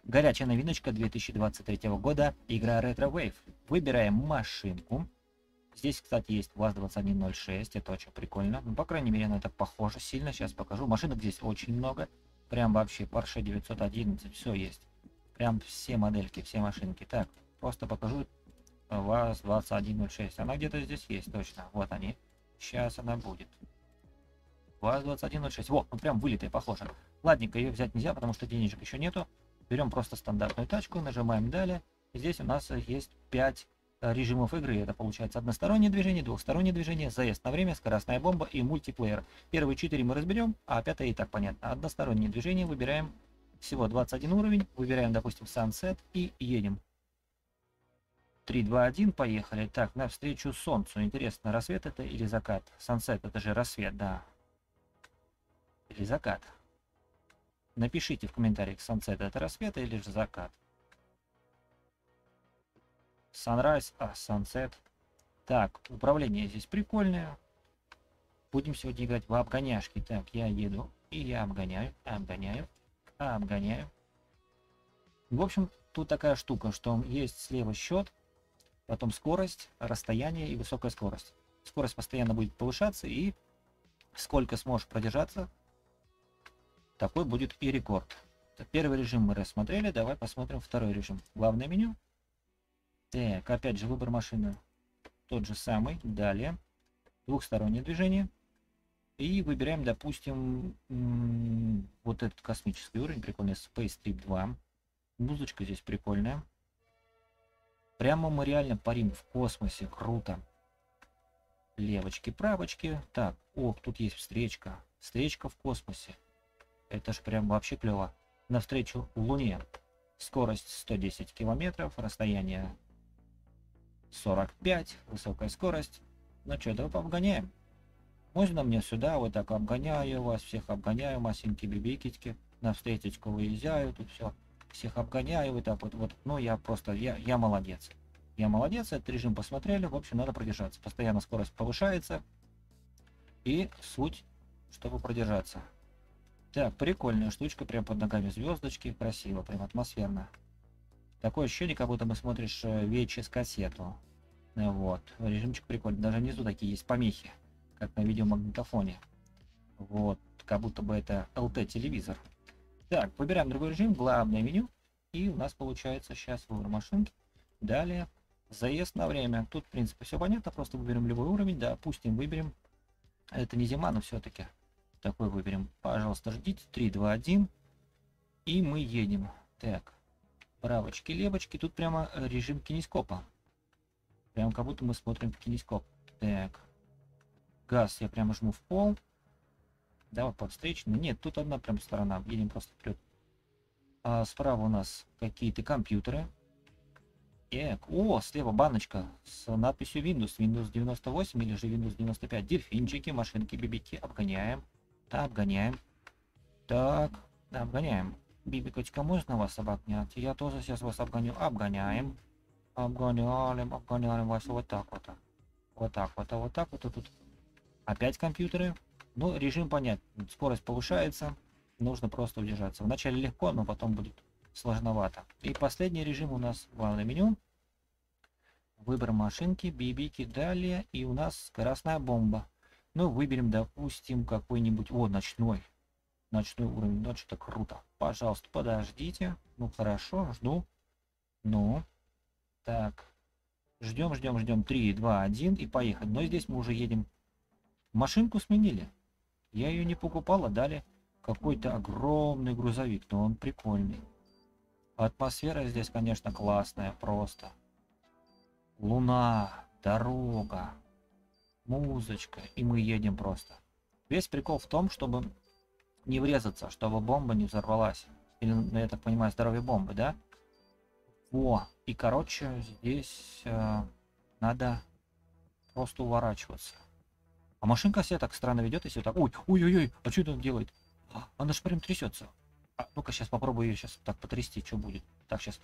Горячая новиночка 2023 года, игра Retro Wave. Выбираем машинку. Здесь, кстати, есть ВАЗ-2106, это очень прикольно. Ну, по крайней мере, на это похоже сильно. Сейчас покажу. Машинок здесь очень много. Прям вообще Porsche 911, все есть. Прям все модельки, все машинки. Так, просто покажу ВАЗ-2106. Она где-то здесь есть, точно. Вот они. Сейчас она будет. ВАЗ-2106. Вот, ну прям вылитая, похоже. Ладненько, ее взять нельзя, потому что денежек еще нету. Берем просто стандартную тачку, нажимаем далее. Здесь у нас есть 5 режимов игры. Это получается одностороннее движение, двухстороннее движение, заезд на время, скоростная бомба и мультиплеер. Первые 4 мы разберем, а 5 и так понятно. Одностороннее движение выбираем всего 21 уровень. Выбираем, допустим, Sunset и едем. 3, 2, 1, поехали. Так, навстречу солнцу. Интересно, рассвет это или закат? Sunset это же рассвет, да. Или закат? Напишите в комментариях, Sunset это рассвет или же закат. Sunrise, Sunset. Так, управление здесь прикольное. Будем сегодня играть в обгоняшки. Так, я еду и я обгоняю, обгоняю. В общем, тут такая штука, что есть слева счет, потом скорость, расстояние и высокая скорость. Скорость постоянно будет повышаться, и сколько сможешь продержаться, такой будет и рекорд. Первый режим мы рассмотрели, давай посмотрим второй режим. Главное меню. Так, опять же выбор машины тот же самый. Далее двухстороннее движение. И выбираем, допустим, вот этот космический уровень, прикольный, Space Trip 2. Музычка здесь прикольная. Прямо мы реально парим в космосе, круто. Левочки, правочки. Так, тут есть встречка. Встречка в космосе. Это ж прям вообще клево. Навстречу Луне. Скорость 110 километров, расстояние 45, высокая скорость. Ну что, давай пообгоняем. Можно мне сюда, вот так обгоняю вас, всех обгоняю, масинки, бибикитки. На встречечку выезжаю, тут все. Всех обгоняю, вот так вот. Ну, я просто, я молодец. Я молодец, этот режим посмотрели. В общем, надо продержаться. Постоянно скорость повышается. И суть, чтобы продержаться. Так, прикольная штучка, прям под ногами звездочки, красиво, прям атмосферно. Такое ощущение, как будто мы смотришь VHS-кассету. Вот, режимчик прикольный, даже внизу такие есть помехи, как на видеомагнитофоне. Вот, как будто бы это LT-телевизор. Так, выбираем другой режим, главное меню, и у нас получается сейчас выбор машинки. Далее, заезд на время. Тут, в принципе, все понятно, просто выберем любой уровень, допустим, выберем, это не зима, но все-таки. Такой выберем. Пожалуйста, ждите. 3, 2, 1. И мы едем. Так. Правочки, левочки. Тут прямо режим кинескопа. Прям как будто мы смотрим в кинескоп. Так. Газ я прямо жму в пол. Давай по встречной. Нет, тут одна прям сторона. Едем просто вперед. А справа у нас какие-то компьютеры. Так. Слева баночка с надписью Windows. Windows 98 или же Windows 95. Дельфинчики, машинки, бибики. Обгоняем. Обгоняем. Так, обгоняем. Бибикочка, можно вас обогнять? Я тоже сейчас вас обгоню. Обгоняем. Обгоняем вас вот так вот. Вот так вот, вот так вот. Тут опять компьютеры. Ну, режим понятен. Скорость повышается. Нужно просто удержаться. Вначале легко, но потом будет сложновато. И последний режим у нас главное меню. Выбор машинки, бибики, далее. И у нас скоростная бомба. Ну, выберем, допустим, какой-нибудь... ночной. Ночной уровень. Ночь, это круто. Пожалуйста, подождите. Ну, хорошо, жду. Ну, так. Ждем. 3, 2, 1 и поехали. Но здесь мы уже едем. Машинку сменили. Я ее не покупал, а дали какой-то огромный грузовик. Но он прикольный. Атмосфера здесь, конечно, классная просто. Луна, дорога. Музычка, и мы едем просто. Весь прикол в том, чтобы не врезаться, чтобы бомба не взорвалась. Или, я так понимаю, здоровье бомбы, да? И короче, здесь надо просто уворачиваться. А машинка себя так странно ведет, если вот так... Ой, а что это он делает? Она же прям трясется. Ну-ка, сейчас попробую ее сейчас так потрясти, что будет. Так, сейчас...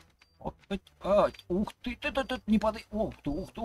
Ух ты, не падай. Ух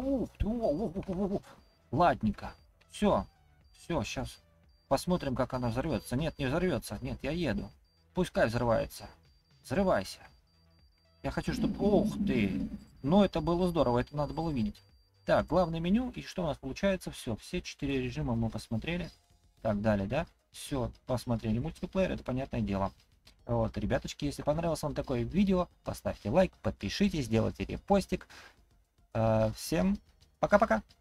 ты. Ладненько. Все, сейчас посмотрим, как она взорвется. Нет, не взорвется. Нет, я еду. Пускай взрывается. Взрывайся. Я хочу, чтобы... Ух ты! Ну, это было здорово, это надо было видеть. Так, главное меню, и что у нас получается? Все 4 режима мы посмотрели. Так, далее, да? Все, посмотрели мультиплеер, это понятное дело. Вот, ребяточки, если понравилось вам такое видео, поставьте лайк, подпишитесь, сделайте репостик. Всем пока-пока!